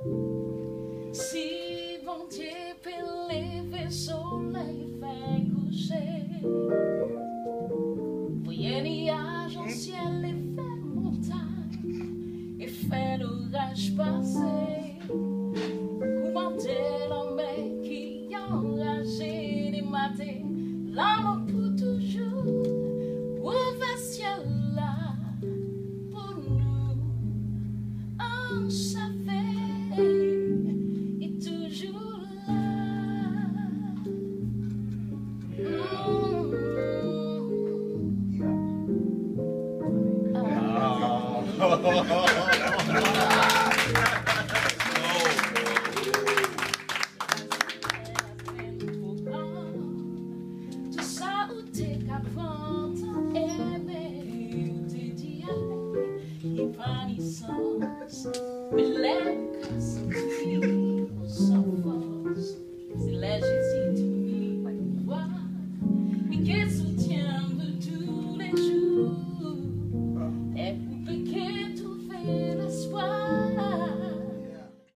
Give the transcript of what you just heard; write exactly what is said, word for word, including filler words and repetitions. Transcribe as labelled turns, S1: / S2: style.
S1: Si bon Dieu peut lever soleil fait coucher, voyez nuages en ciel et fait montagne et fait l'orage passer. Commander la mer qui enragé des matins, l'amour pour toujours, ouvre ciel là pour nous, on savait, et toujours là. Tout ça où t'es qu'avant aimer, où t'es dit aller, et pas ni sens, mais l'être